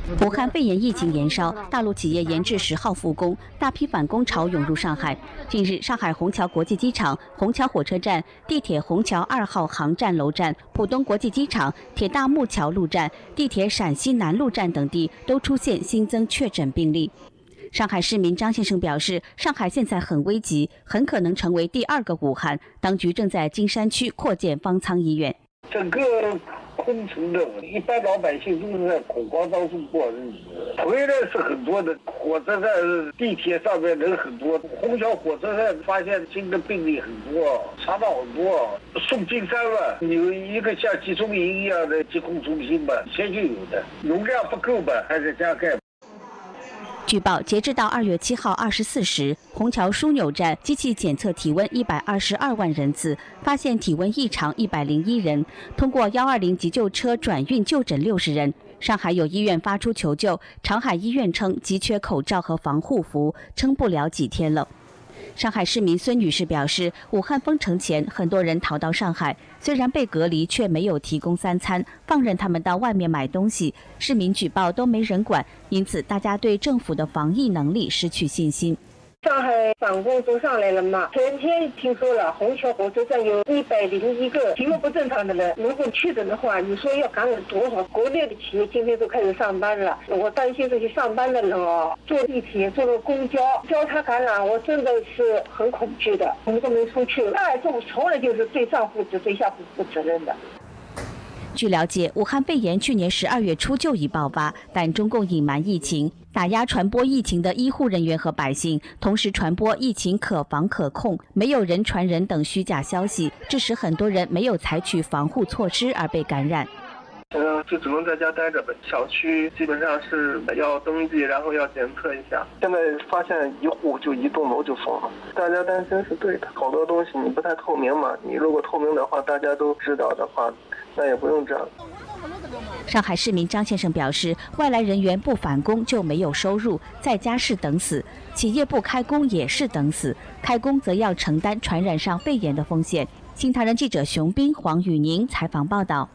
武汉肺炎疫情延烧，大陆企业延至10号复工，大批反工潮涌入上海。近日，上海虹桥国际机场、虹桥火车站、地铁虹桥2号航站楼站、浦东国际机场、铁大木桥路站、地铁陕西南路站等地都出现新增确诊病例。上海市民张先生表示，上海现在很危急，很可能成为第2个武汉。当局正在金山区扩建方舱医院。 整个空城的一般老百姓都是在恐慌当中过日子，回来是很多的，火车站、地铁上面人很多，虹桥火车站发现新的病例很多，查到很多，送金山了，有一个像集中营一样的疾控中心吧，以前就有的，容量不够吧，还是加盖。 据报，截至到2月7号24时，虹桥枢纽站机器检测体温122万人次，发现体温异常101人，通过120急救车转运就诊60人。上海有医院发出求救，长海医院称急缺口罩和防护服，撑不了几天了。上海市民孙女士表示，武汉封城前，很多人逃到上海，虽然被隔离，却没有提供3餐，放任他们到外面买东西。市民举报都没人管，因此大家对政府的防疫能力失去信心。 上海反攻都上来了嘛？前天听说了，虹桥火车站有101个行为不正常的人，如果确诊的话，你说要感染多少？国内的企业今天都开始上班了，我担心这些上班的人哦，坐地铁、坐了公交交叉感染，我真的是很恐惧的。我们都没出去，那这种从来就是对上负责、对下不负责任的。 据了解，武汉肺炎去年12月初就已爆发，但中共隐瞒疫情，打压传播疫情的医护人员和百姓，同时传播疫情可防可控，没有人传人等虚假消息，致使很多人没有采取防护措施而被感染。 就只能在家待着呗。小区基本上是要登记，然后要检测一下。现在发现一户就一栋楼就封了，大家担心是对的。好多东西你不太透明嘛，你如果透明的话，大家都知道的话，那也不用这样。 上海市民张先生表示，外来人员不返工就没有收入，在家是等死；企业不开工也是等死，开工则要承担传染上肺炎的风险。新唐人记者熊斌、黄宇宁采访报道。